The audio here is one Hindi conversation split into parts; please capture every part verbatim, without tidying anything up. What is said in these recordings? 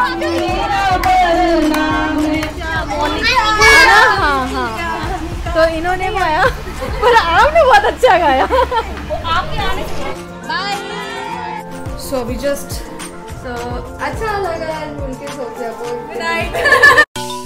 हाँ हाँ, तो इन्होंने गाया पर आपने बहुत अच्छा गाया। सो अभी जस्ट सो अच्छा लगा उनके सोचे गुड नाइट।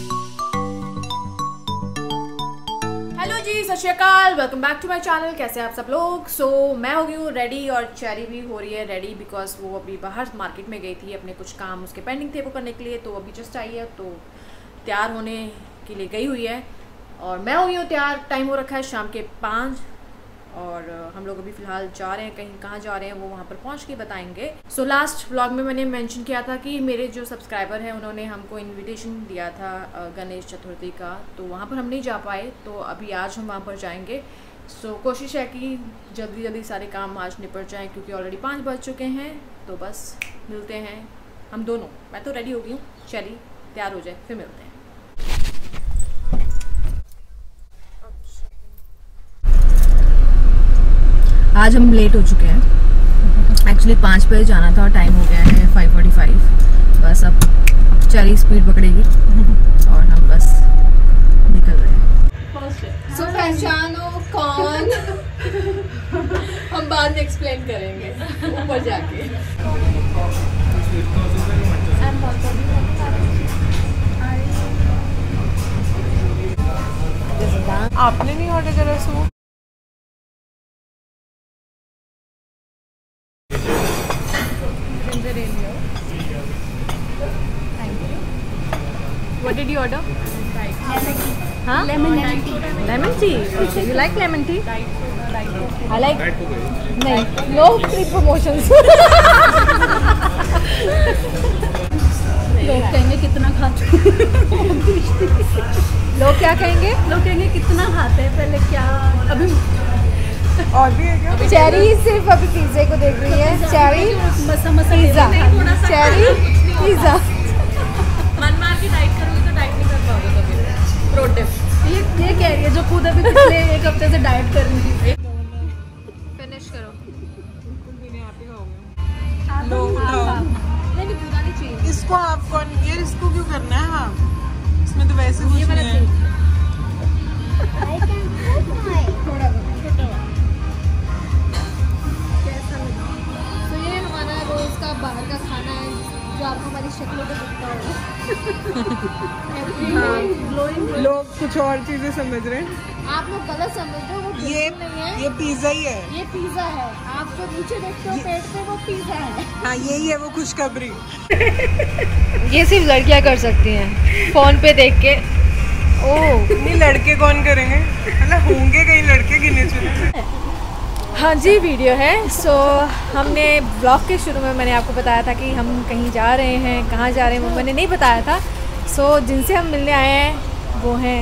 हेलो जी, सत श्री अकाल, welcome back to my channel. कैसे हैं आप सब लोग? सो so, मैं हो गई हूँ रेडी और चेरी भी हो रही है रेडी बिकॉज वो अभी बाहर मार्केट में गई थी, अपने कुछ काम उसके पेंडिंग थे वो करने के लिए, तो अभी जस्ट आई है तो तैयार होने के लिए गई हुई है। और मैं हो गई हूँ तैयार, टाइम हो रखा है शाम के पाँच और हम लोग अभी फ़िलहाल जा रहे हैं कहीं, कहाँ जा रहे हैं वो वहाँ पर पहुँच के बताएंगे। सो लास्ट व्लॉग में मैंने मेंशन किया था कि मेरे जो सब्सक्राइबर हैं उन्होंने हमको इनविटेशन दिया था गणेश चतुर्थी का, तो वहाँ पर हम नहीं जा पाए, तो अभी आज हम वहाँ पर जाएंगे। सो कोशिश है कि जल्दी जल्दी सारे काम आज निपट जाएँ क्योंकि ऑलरेडी पाँच बज चुके हैं। तो बस मिलते हैं हम दोनों, मैं तो रेडी हो गई हूँ, चलिए तैयार हो जाए फिर मिलते हैं। आज हम लेट हो चुके हैं, एक्चुअली पाँच बजे जाना था और टाइम हो गया है फाइव फोर्टी फाइव। बस अब चेरी स्पीड पकड़ेगी और हम बस निकल रहे हैं। सो पहचानो कौन? हम बाद में एक्सप्लेन करेंगे ऊपर जाके। आपने नहीं ऑर्डर करा सो? What did you order? Huh? Lemon tea. Lemon tea. Okay. You like lemon tea? I like. नहीं. No free promotions. लोग कहेंगे कितना खाते हैं। लोग क्या कहेंगे? लोग कहेंगे कितना खाते हैं, पहले क्या अभी और भी है क्या? चेरी सिर्फ अभी पिज्जे को देख रही है। चेरी मसा मसा पिज्जा, चेरी पिज्जा। मन मार के डाइट करोगे तो डाइट नहीं कर पाओगे कभी। प्रो टिप ये ये कह रही है जो खुद अभी पिछले एक हफ्ते से डाइट कर रही थी। फिनिश करो। लो उठाओ। नहीं नहीं पूरा नहीं चाहिए इसको आप कौन ये इसको क्यों करना है? हाँ इसमें तो वैसे कुछ नहीं है। थोड़ा छोटा कैसा लगा? तो ये हमारा रोज का बाहर का खाना है जो आपको हमारी शक्लों पे दिखता होगा। हाँ, लोग कुछ और चीजें समझ रहे हैं। आप लोग गलत समझ रहे हो, वो ये नहीं है, ये पिज्जा ही है। ये पिज्जा है। आप जो नीचे देखते हो पेट पे वो पिज्जा है। हाँ यही है वो खुशखबरी। ये सिर्फ लड़कियां कर सकती हैं फोन पे देख के। ओह नहीं लड़के कौन करेंगे? मतलब होंगे कहीं लड़के गिने चुने। हाँ जी वीडियो है। सो so, हमने ब्लॉग के शुरू में मैंने आपको बताया था कि हम कहीं जा रहे हैं, कहाँ जा रहे हैं वो मैंने नहीं बताया था। सो so, जिनसे हम मिलने आए हैं वो हैं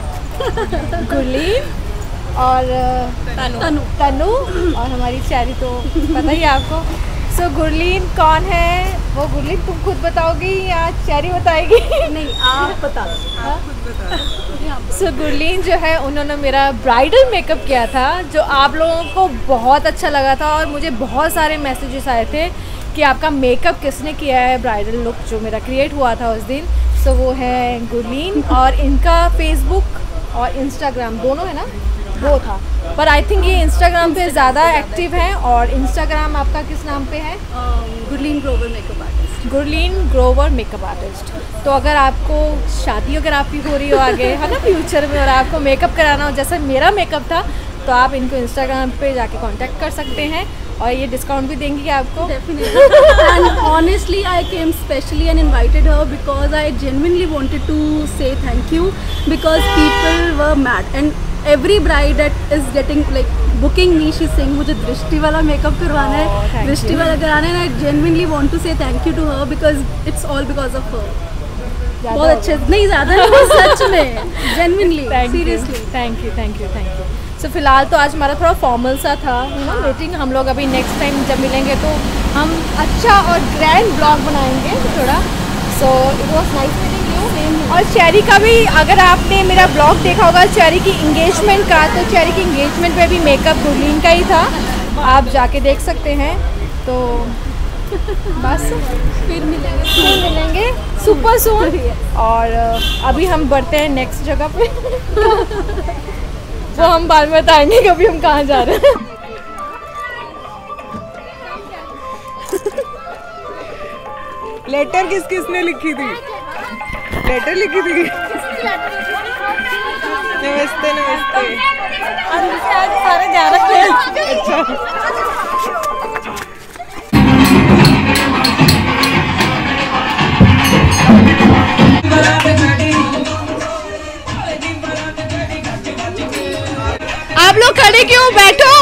गुरलीन और तनु तनु और हमारी चेरी तो पता ही है आपको। सो so, गुरलीन कौन है वो गुरलीन तुम खुद बताओगी या चेरी बताएगी? नहीं आप बता दो, आप खुद बता दो। सो so, गुरलीन जो है उन्होंने मेरा ब्राइडल मेकअप किया था जो आप लोगों को बहुत अच्छा लगा था और मुझे बहुत सारे मैसेजेस आए थे कि आपका मेकअप किसने किया है, ब्राइडल लुक जो मेरा क्रिएट हुआ था उस दिन। सो so, वो है गुरलीन और इनका फेसबुक और इंस्टाग्राम दोनों है ना, वो था, पर आई थिंक ये इंस्टाग्राम पे ज़्यादा एक्टिव है। और इंस्टाग्राम आपका किस नाम पे है? Gurleen Grover makeup artist. Gurleen Grover makeup artist. तो अगर आपको शादी अगर आपकी हो रही हो आगे है ना फ्यूचर में और आपको मेकअप कराना हो जैसे मेरा मेकअप था, तो आप इनको इंस्टाग्राम पे जाके कांटेक्ट कर सकते हैं और ये डिस्काउंट भी देंगी आपको। Definitely. And honestly, I came specially and invited her because I genuinely wanted to say thank you because people were mad and every bride that is getting like booking me, she's saying मुझे दृष्टि वाला मेकअप करवाना Oh, है, thank दृष्टि you. वाला कराना है। I genuinely want to say thank you to her because it's all because of her. बहुत अच्छे, नहीं ज़्यादा नहीं, सच में genuinely, seriously. Thank you thank you thank you. So फिलहाल तो आज हमारा थोड़ा फॉर्मल सा था ना मीटिंग। हम लोग अभी नेक्स्ट टाइम जब मिलेंगे तो हम अच्छा और ग्रैंड ब्लॉग बनाएंगे थोड़ा। So it was nice meeting you. और चेरी का भी अगर आपने मेरा ब्लॉग देखा होगा चेरी की इंगेजमेंट का, तो चेरी की इंगेजमेंट पे भी मेकअप गुरलीन का ही था, आप जाके देख सकते हैं। तो बस फिर मिलेंगे फिर मिलेंगे सुपर सून। और अभी हम बढ़ते हैं नेक्स्ट जगह पे वो हम बाद में बताएंगे कभी हम कहाँ जा रहे हैं। लेटर किस किसने लिखी थी? लेटर लिखी थी। नमस्ते नमस्ते। आज सारे जा रखे हैं। अच्छा आप लोग खड़े क्यों? बैठो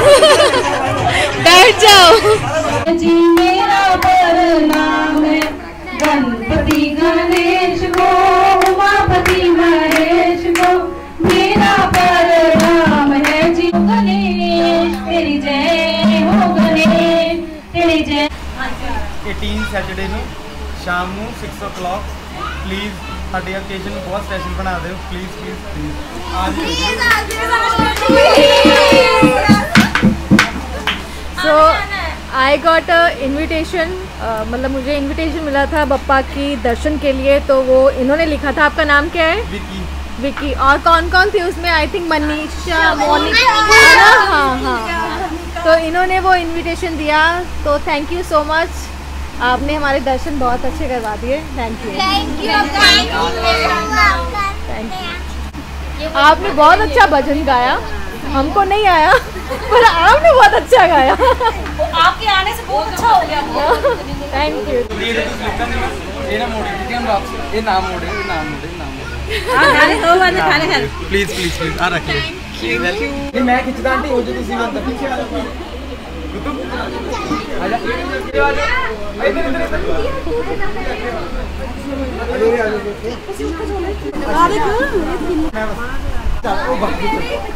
बैठ जाओ। जी मेरा नाम है गणपति गणेश को उमापति महेश को मेरा नाम है जी गणेश तेरी जय हो गणेश तेरी जय। एटीन सैटरडे ਨੂੰ ਸ਼ਾਮ ਨੂੰ six o'clock please sari occasion बहुत स्पेशल बना दो please please please so I got a invitation, मतलब मुझे इन्विटेशन मिला था बप्पा की दर्शन के लिए, तो वो इन्होंने लिखा था। आपका नाम क्या है? विकी विकी। और कौन कौन थे उसमें? आई थिंक मनीषा, मोनिका है ना? हाँ हाँ। तो इन्होंने वो इन्विटेशन दिया, तो थैंक यू सो मच। आपने हमारे दर्शन बहुत अच्छे करवा दिए। Thank you thank you thank you. आपने बहुत अच्छा भजन गाया, हमको नहीं आया पर आपने बहुत अच्छा गाया। आपके आने से बहुत अच्छा हो गया। Thank you. ये ना मोड़े ठीक है हम वापस ये नाम मोड़े ये नाम मोड़े नाम मोड़े खाने दो वाले खाने खाने प्लीज़ प्लीज़ प्लीज़ आ रखिए ये मैं खिंचदा आंटी हो जो तुसी वहां तक पीछे आ जाओ आ जा इधर इधर इधर आ देखो मैं बस ओ बाकी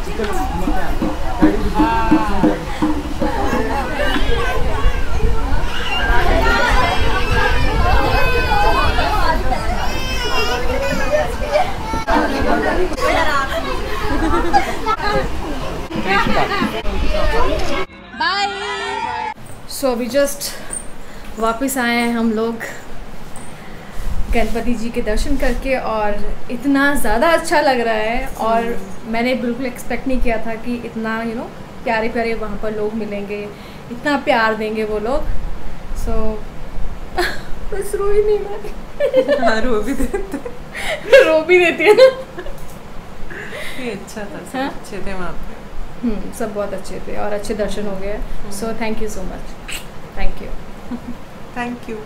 बाय। सो अभी जस्ट वापस आए हैं हम लोग गणपति जी के दर्शन करके, और इतना ज़्यादा अच्छा लग रहा है। और मैंने बिल्कुल एक्सपेक्ट नहीं किया था कि इतना यू नो प्यारे प्यारे वहाँ पर लोग मिलेंगे, इतना प्यार देंगे वो लोग। सो so, बस रो ही नहीं मैं। हाँ रो भी देते रो भी देती है ना। ये अच्छा था, सब हाँ? अच्छे थे वहाँ पे। हम्म सब बहुत अच्छे थे और अच्छे दर्शन हो गए। So thank you so much. Thank you thank you.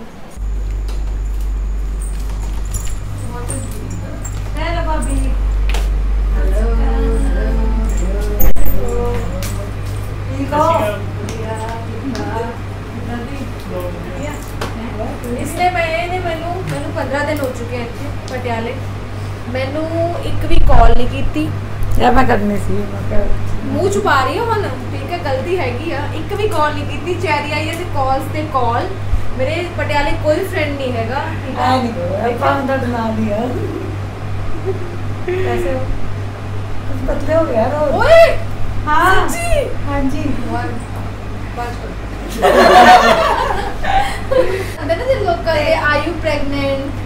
इसने मैंने मैनू मैनू पंद्रह दिन हो चुके हैं इतने पटियाले, मैनू एक भी कॉल नहीं की थी। यार मैं करनी सी मूँह छुपा रही हो हम, ठीक है गलती हैगी आ। एक भी कॉल नहीं की थी। चैरी आई है कॉल्स ते कॉल। मेरे पटियाले कोई फ्रेंड नहीं हैगा। कैसे हो? बदले हो गया रो। ओए हाँ जी हाँ जी लोग are you pregnant?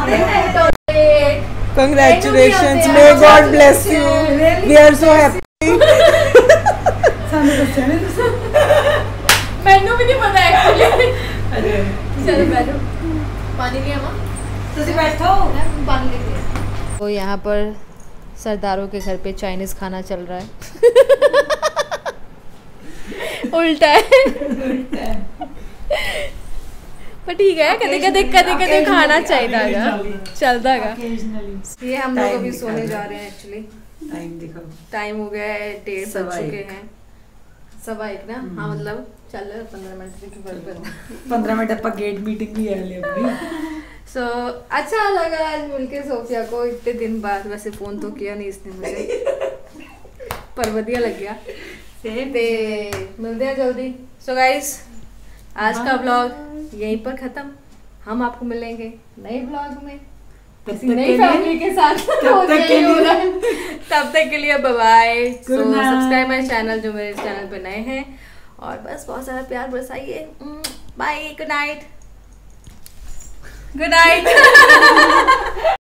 Congratulations, may God bless you. We are so happy. मैनू भी नहीं पता एक्चुअली। चलो बैठो, पानी लिया माँ? तुसी बैठो। पानी लेके। तो यहाँ पर सरदारों के घर पे चाइनीज खाना चल रहा है। उल्टा है पर ठीक है, कदे कदे कदे कदे खाना चाहिए चलता है। ये हम लोग अभी सोने जा रहे हैं। एक्चुअली टाइम दिखाओ। टाइम हो गया है, डेढ़ बज सवा चुके एक। हैं। सवा एक ना? हाँ मतलब चल रहा है पंद्रह मिनट पंद्रह मिनट अपा गेट मीटिंग भी है ले अपनी। सो so, अच्छा लगा आज मिलके सोफिया को इतने दिन बाद। वैसे फोन तो किया नहीं इसने मुझे पर बढ़िया लग गया। ते मिलते हैं जल्दी। सो गाइस आज का व्लॉग यहीं पर खत्म। हम आपको मिलेंगे नए व्लॉग में किसी नई फैमिली के साथ। तब तक के लिए तब तक के लिए bye bye. So subscribe my channel जो मेरे चैनल पे नए हैं, और बस बहुत सारा प्यार बरसाइए। Bye, good night, good night.